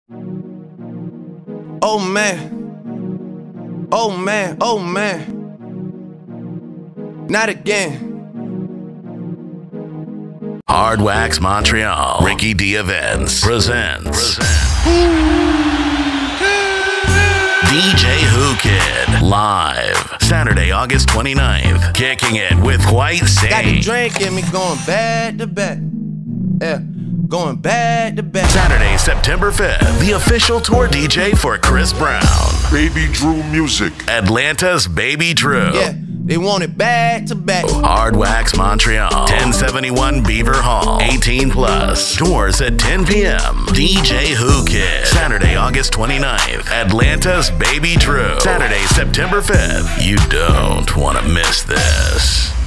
Oh man. Oh man, oh man. Not again. HARDWAX Montreal Ricky D Events presents DJ WHOO KIDD live Saturday, August 29th. Kicking it with KWITE SANE. Got the drink in me going back to back. Yeah, going back to back. Saturday, September 5th, the official tour DJ for Chris Brown. Baby Drew Music. Atlanta's Baby Drew. Yeah, they want it back to back. HARDWAX Montreal, 1071 Beaver Hall, 18 plus. Doors at 10 p.m. DJ WHOO KIDD, Saturday, August 29th. Atlanta's Baby Drew. Saturday, September 5th. You don't want to miss this.